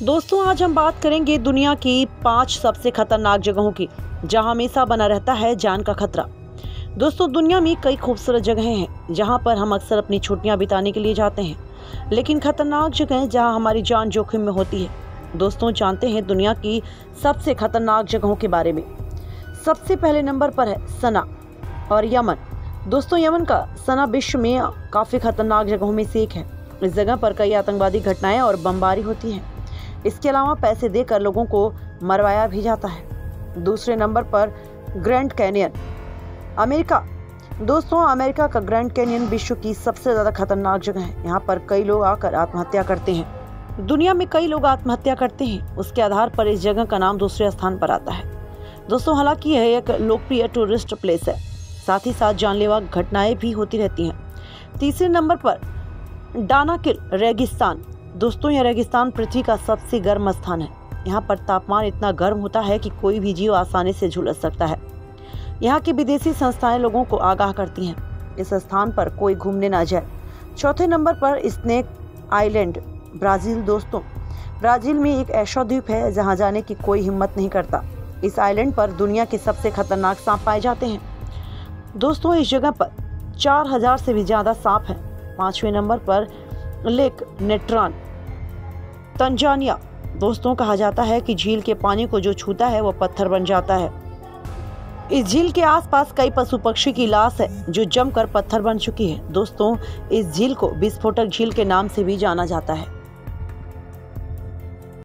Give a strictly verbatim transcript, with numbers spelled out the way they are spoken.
दोस्तों आज हम बात करेंगे दुनिया की पांच सबसे खतरनाक जगहों की, जहां हमेशा बना रहता है जान का खतरा। दोस्तों दुनिया में कई खूबसूरत जगहें हैं जहां पर हम अक्सर अपनी छुट्टियां बिताने के लिए जाते हैं, लेकिन खतरनाक जगह जहां हमारी जान जोखिम में होती है। दोस्तों जानते हैं दुनिया की सबसे खतरनाक जगहों के बारे में। सबसे पहले नंबर पर है सना और यमन। दोस्तों यमन का सना विश्व में काफी खतरनाक जगहों में से एक है। इस जगह पर कई आतंकवादी घटनाएं और बमबारी होती है। इसके अलावा पैसे देकर लोगों को मरवाया भी जाता है। दूसरे नंबर पर ग्रैंड कैनियन, अमेरिका। दोस्तों अमेरिका का ग्रैंड कैनियन विश्व की सबसे ज्यादा खतरनाक जगह है। यहाँ पर कई लोग आकर आत्महत्या करते हैं। दुनिया में कई लोग आत्महत्या करते हैं, उसके आधार पर इस जगह का नाम दूसरे स्थान पर आता है। दोस्तों हालांकि यह एक लोकप्रिय टूरिस्ट प्लेस है, साथ ही साथ जानलेवा घटनाएं भी होती रहती हैं। तीसरे नंबर पर डानाकिल रेगिस्तान। दोस्तों यह रेगिस्तान पृथ्वी का सबसे गर्म स्थान है। यहाँ पर तापमान इतना गर्म होता है कि कोई भी जीव आसानी से झुलस सकता है। यहाँ की विदेशी संस्थाएं लोगों को आगाह करती हैं, इस स्थान पर कोई घूमने ना जाए। चौथे नंबर पर स्नेक आइलैंड, ब्राजील। दोस्तों ब्राजील में एक ऐसा द्वीप है जहाँ जाने की कोई हिम्मत नहीं करता। इस आइलैंड पर दुनिया के सबसे खतरनाक सांप पाए जाते हैं। दोस्तों इस जगह पर चार हजार से भी ज्यादा सांप हैं। पांचवें नंबर पर लेक नेट्रान, तंजानिया। दोस्तों कहा जाता है कि झील के पानी को जो छूता है वो पत्थर बन जाता है। इस झील के आसपास कई पशु पक्षी की लाश है जो जमकर पत्थर बन चुकी है। दोस्तों इस झील को विस्फोटक झील के नाम से भी जाना जाता है।